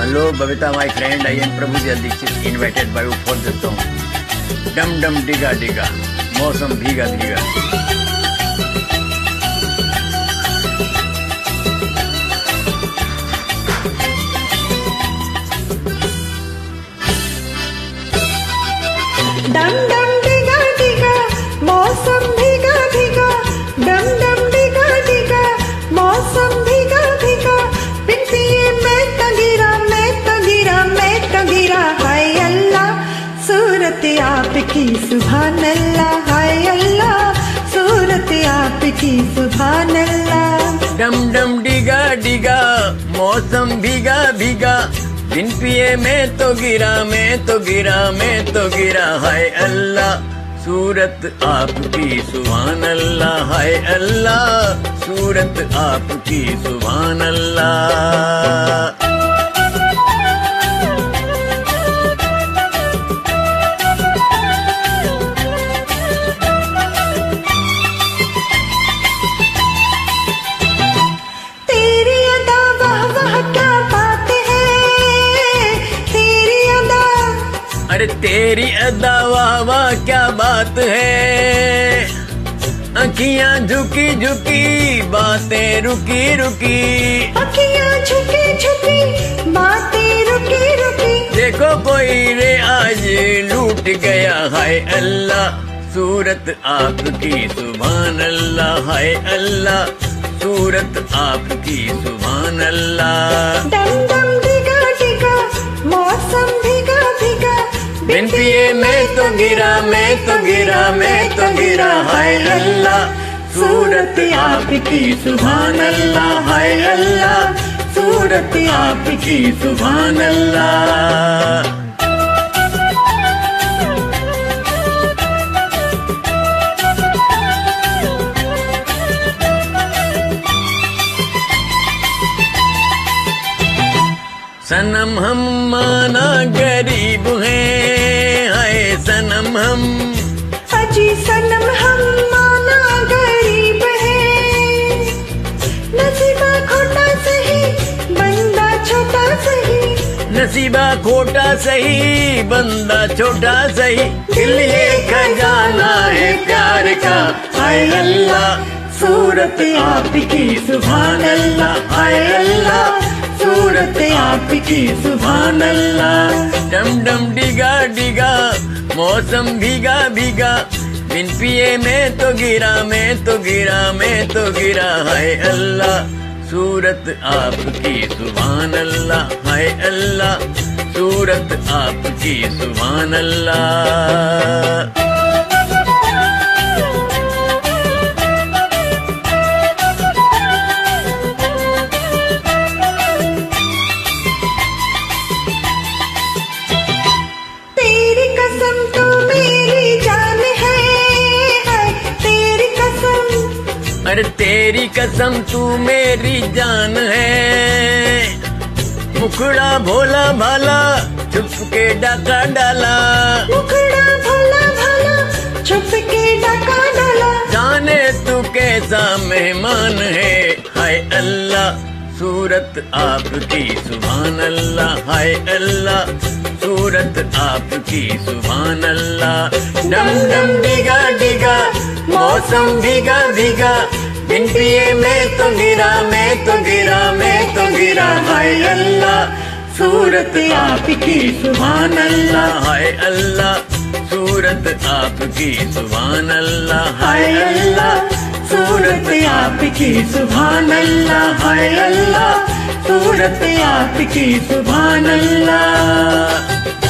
Hello, Babita, my friend. I am Prabhu Dixit, invited by you for the song. Dum dum diga diga, मौसम भीगा भीगा. डम डम डिगा डिगा, मौसम भीगा भीगा. डम डम डिगा डिगा, मौसम भीगा भीगा. बिन पिए मैं तो गिरा, मैं तो गिरा, मैं तो गिरा. हाय अल्लाह, सूरत आपकी सुभान अल्लाह. हाय अल्लाह, सूरत आपकी सुभान अल्लाह. डम डम डिगा डिगा, मौसम भीगा भीगा. बिन पिए मैं तो गिरा, मैं तो गिरा, मैं तो गिरा. हाय अल्लाह, सूरत आपकी सुभान अल्लाह. हाय अल्लाह, सूरत आपकी सुभान अल्लाह. अरे तेरी अदा वाह वाह क्या बात है. अखियां झुकी झुकी, बातें रुकी रुकी. अखियां झुकी झुकी, बातें रुकी रुकी. देखो कोई रे आज लूट गया. हाय अल्लाह, सूरत आपकी सुभान अल्लाह. हाय अल्लाह, सूरत आपकी सुभान अल्लाह. डम डम डिगा डिगा, मौसम भीगा भीगा. बिन पिए मैं तो गिरा, मैं तो गिरा, मैं तो गिरा. हाय अल्लाह, सूरत आपकी सुभान अल्लाह. हाय अल्लाह, सूरत आपकी सुभान अल्लाह. सनम हम माना गरीब हैं. हाय सनम हम, अजी सनम हम माना गरीब है. नसीबा खोटा सही, बंदा छोटा सही. नसीबा खोटा सही, बंदा छोटा सही. दिल ये खजाना है प्यार का. हाय अल्लाह, सूरत आपकी सुभान अल्लाह. हाय अल्लाह, सूरत आपकी सुभान अल्लाह. डम डम डिगा डिगा, मौसम भीगा भीगा. बिन पिए मैं तो गिरा, मैं तो गिरा, मैं तो गिरा. हाय अल्लाह, सूरत आपकी सुभान अल्लाह. हाय अल्लाह, सूरत आपकी सुभान अल्लाह. अरे तेरी कसम तू मेरी जान है. मुखड़ा भोला भाला, छुप के डाका डाला. मुखड़ा भोला भाला, छुप के डाका डाला. जाने तू कैसा मेहमान है. हाय अल्लाह, सूरत आपकी सुभान अल्लाह. हाय अल्लाह, सूरत आपकी सुभान अल्लाह. डम डम डिगा डिगा, मौसम भीगा भीगा. बिन पिए मैं तो गिरा, मैं तो गिरा, मैं तो गिरा. हाय अल्लाह, सूरत आपकी सुभान अल्लाह. हाय अल्लाह, सूरत आपकी सुभान अल्लाह. हाय अल्लाह, सूरत आपकी सुभान अल्लाह. हाय अल्लाह, सूरत आपकी सुभान अल्लाह.